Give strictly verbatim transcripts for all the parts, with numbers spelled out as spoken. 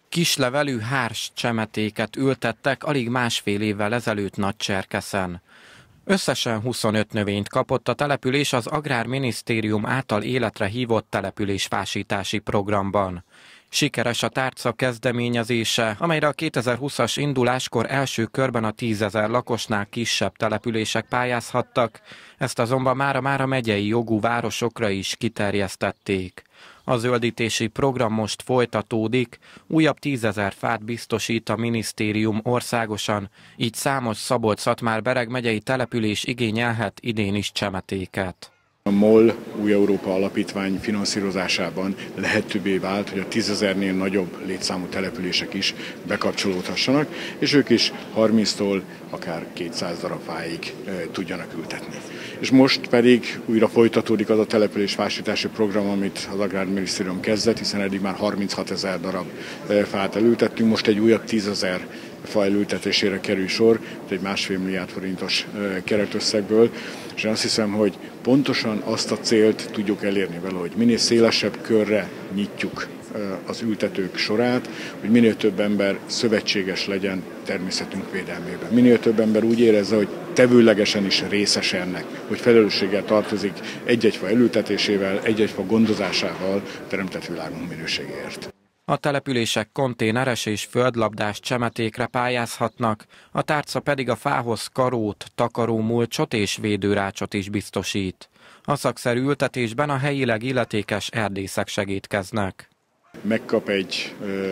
Kislevelű hárs csemetéket ültettek alig másfél évvel ezelőtt Nagycserkeszen. Összesen huszonöt növényt kapott a település az Agrárminisztérium által életre hívott településfásítási programban. Sikeres a tárca kezdeményezése, amelyre a kétezer-húszas induláskor első körben a tízezer lakosnál kisebb települések pályázhattak, ezt azonban mára-mára megyei jogú városokra is kiterjesztették. A zöldítési program most folytatódik, újabb tízezer fát biztosít a minisztérium országosan, így számos Szabolcs-Szatmár-Bereg megyei település igényelhet idén is csemetéket. A MOL Új Európa Alapítvány finanszírozásában lehetővé vált, hogy a tízezernél nagyobb létszámú települések is bekapcsolódhassanak, és ők is harminctól akár kétszáz darab fáig e, tudjanak ültetni. És most pedig újra folytatódik az a településfásítási program, amit az Agrárminisztérium kezdett, hiszen eddig már harminchatezer darab e, fát elültettünk, most egy újabb tízezer fa elültetésére kerül sor, egy másfél milliárd forintos e, keretösszegből, és én azt hiszem, hogy pontosan azt a célt tudjuk elérni vele, hogy minél szélesebb körre nyitjuk az ültetők sorát, hogy minél több ember szövetséges legyen természetünk védelmében. Minél több ember úgy érezze, hogy tevőlegesen is részes ennek, hogy felelősséggel tartozik egy-egy fa elültetésével, egy-egy fa gondozásával teremtett világunk minőségéért. A települések konténeres és földlabdás csemetékre pályázhatnak, a tárca pedig a fához karót, takarómulcsot és védőrácsot is biztosít. A szakszerű ültetésben a helyileg illetékes erdészek segítkeznek. Megkap egy ö,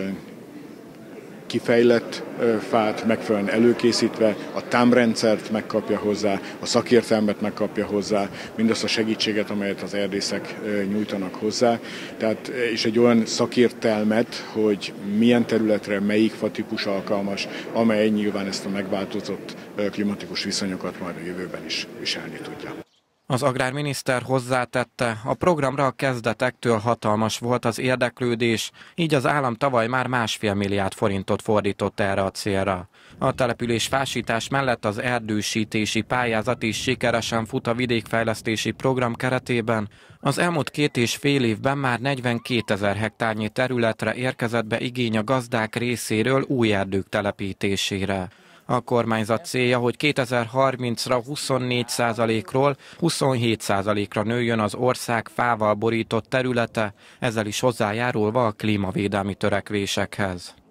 kifejlett ö, fát, megfelelően előkészítve, a támrendszert megkapja hozzá, a szakértelmet megkapja hozzá, mindazt a segítséget, amelyet az erdészek ö, nyújtanak hozzá. Tehát, és egy olyan szakértelmet, hogy milyen területre melyik fatípus alkalmas, amely nyilván ezt a megváltozott ö, klimatikus viszonyokat majd a jövőben is viselni tudja. Az agrárminiszter hozzátette, a programra a kezdetektől hatalmas volt az érdeklődés, így az állam tavaly már másfél milliárd forintot fordított erre a célra. A település fásítás mellett az erdősítési pályázat is sikeresen fut a vidékfejlesztési program keretében. Az elmúlt két és fél évben már negyvenkétezer hektárnyi területre érkezett be igény a gazdák részéről új erdők telepítésére. A kormányzat célja, hogy kétezer-harmincra huszonnégy százalékról huszonhét százalékra nőjön az ország fával borított területe, ezzel is hozzájárulva a klímavédelmi törekvésekhez.